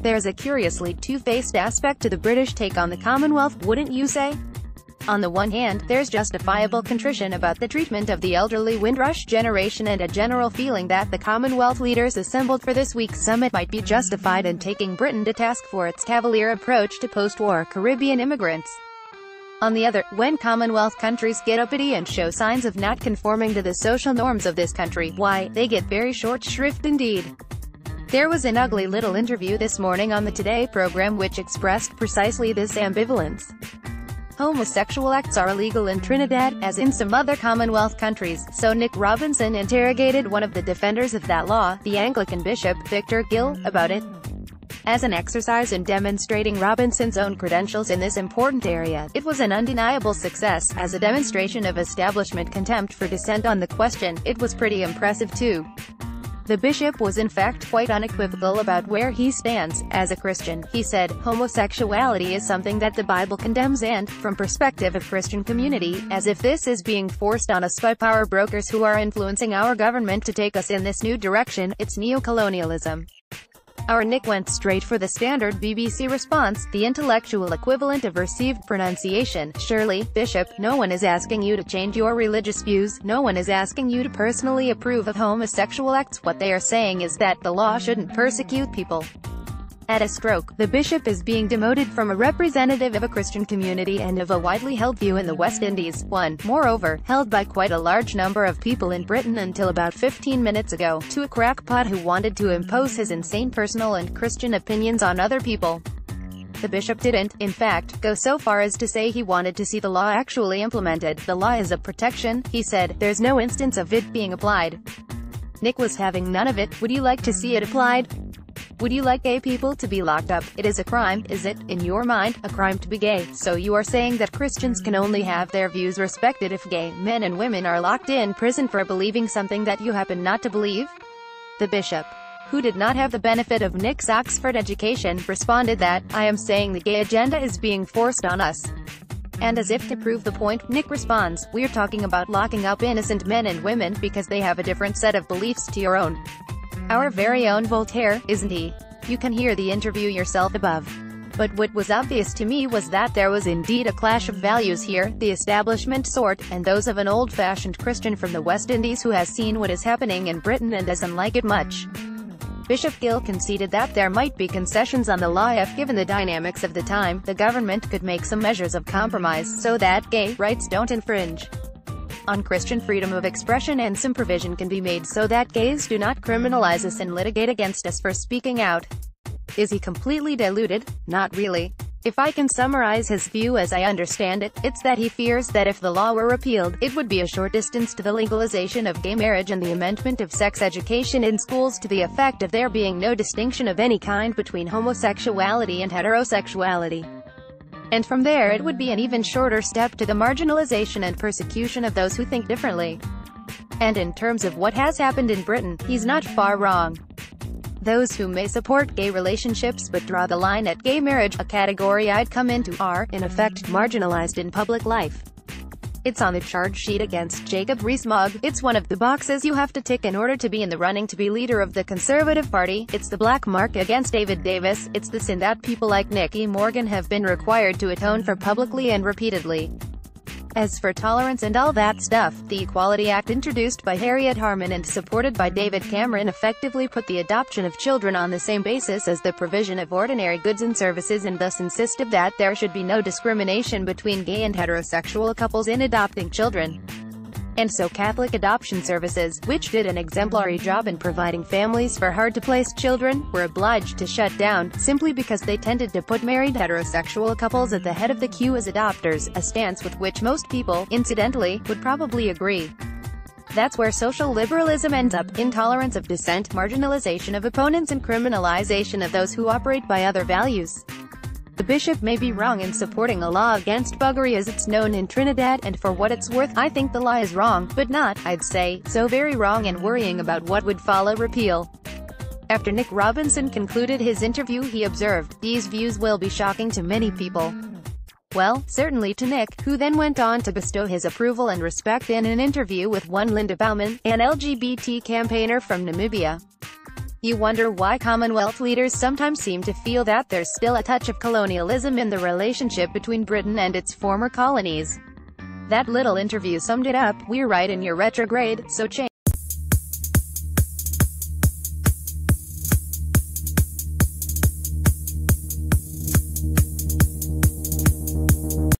There's a curiously two-faced aspect to the British take on the Commonwealth, wouldn't you say? On the one hand, there's justifiable contrition about the treatment of the elderly Windrush generation and a general feeling that the Commonwealth leaders assembled for this week's summit might be justified in taking Britain to task for its cavalier approach to post-war Caribbean immigrants. On the other, when Commonwealth countries get uppity and show signs of not conforming to the social norms of this country, why, they get very short shrift indeed. There was an ugly little interview this morning on the Today program which expressed precisely this ambivalence. Homosexual acts are illegal in Trinidad, as in some other Commonwealth countries, so Nick Robinson interrogated one of the defenders of that law, the Anglican bishop, Victor Gill, about it. As an exercise in demonstrating Robinson's own credentials in this important area, it was an undeniable success. As a demonstration of establishment contempt for dissent on the question, it was pretty impressive too. The bishop was in fact quite unequivocal about where he stands. As a Christian, he said, homosexuality is something that the Bible condemns and, from perspective of Christian community, as if this is being forced on us by power brokers who are influencing our government to take us in this new direction, it's neo-colonialism. Our Nick went straight for the standard BBC response, the intellectual equivalent of received pronunciation. Surely, Bishop, no one is asking you to change your religious views, no one is asking you to personally approve of homosexual acts. What they are saying is that the law shouldn't persecute people. At a stroke, the bishop is being demoted from a representative of a Christian community and of a widely held view in the West Indies, one, moreover, held by quite a large number of people in Britain until about 15 minutes ago, to a crackpot who wanted to impose his insane personal and Christian opinions on other people. The bishop didn't, in fact, go so far as to say he wanted to see the law actually implemented. The law is a protection, he said, there's no instance of it being applied. Nick was having none of it. Would you like to see it applied? Would you like gay people to be locked up? It is a crime, is it, in your mind, a crime to be gay? So you are saying that Christians can only have their views respected if gay men and women are locked in prison for believing something that you happen not to believe? The bishop, who did not have the benefit of Nick's Oxford education, responded that, I am saying the gay agenda is being forced on us. And as if to prove the point, Nick responds, we're talking about locking up innocent men and women because they have a different set of beliefs to your own. Our very own Voltaire, isn't he? You can hear the interview yourself above. But what was obvious to me was that there was indeed a clash of values here, the establishment sort, and those of an old-fashioned Christian from the West Indies who has seen what is happening in Britain and doesn't like it much. Bishop Gill conceded that there might be concessions on the law if, given the dynamics of the time, the government could make some measures of compromise so that gay rights don't infringe on Christian freedom of expression, and some provision can be made so that gays do not criminalize us and litigate against us for speaking out. Is he completely deluded? Not really. If I can summarize his view as I understand it, it's that he fears that if the law were repealed, it would be a short distance to the legalization of gay marriage and the amendment of sex education in schools to the effect of there being no distinction of any kind between homosexuality and heterosexuality. And from there it would be an even shorter step to the marginalization and persecution of those who think differently. And in terms of what has happened in Britain, he's not far wrong. Those who may support gay relationships but draw the line at gay marriage, a category I'd come into, are, in effect, marginalized in public life. It's on the charge sheet against Jacob Rees-Mogg. It's one of the boxes you have to tick in order to be in the running to be leader of the Conservative Party. It's the black mark against David Davis. It's the sin that people like Nicky Morgan have been required to atone for publicly and repeatedly. As for tolerance and all that stuff, the Equality Act introduced by Harriet Harman and supported by David Cameron effectively put the adoption of children on the same basis as the provision of ordinary goods and services, and thus insisted that there should be no discrimination between gay and heterosexual couples in adopting children. And so Catholic Adoption Services, which did an exemplary job in providing families for hard-to-place children, were obliged to shut down, simply because they tended to put married heterosexual couples at the head of the queue as adopters, a stance with which most people, incidentally, would probably agree. That's where social liberalism ends up: intolerance of dissent, marginalization of opponents, and criminalization of those who operate by other values. The bishop may be wrong in supporting a law against buggery as it's known in Trinidad, and for what it's worth, I think the law is wrong, but not, I'd say, so very wrong and worrying about what would follow repeal. After Nick Robinson concluded his interview, he observed, these views will be shocking to many people. Well, certainly to Nick, who then went on to bestow his approval and respect in an interview with one Linda Bauman, an LGBT campaigner from Namibia. You wonder why Commonwealth leaders sometimes seem to feel that there's still a touch of colonialism in the relationship between Britain and its former colonies. That little interview summed it up. We're right in your retrograde, so change.